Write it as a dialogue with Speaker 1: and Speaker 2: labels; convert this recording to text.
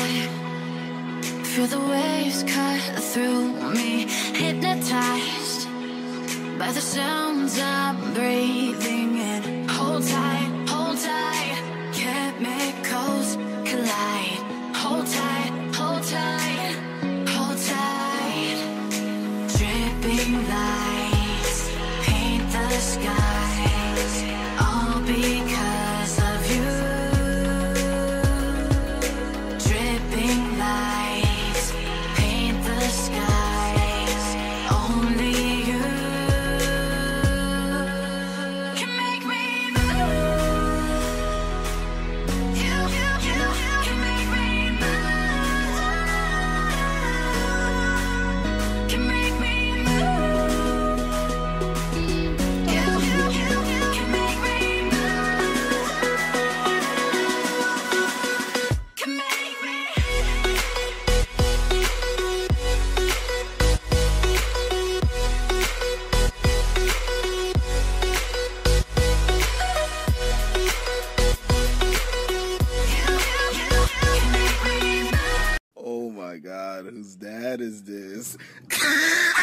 Speaker 1: sky. Feel the waves cut through me, hypnotized by the sounds I'm breathing in. Hold tight, chemicals collide. Hold tight, hold tight, hold tight. Dripping lights paint the skies, all because of you. Dripping lights paint the skies, only you can make me move. You can make me move. Can make me move. You can make me move. Can make me.
Speaker 2: Oh my God, whose dad is this?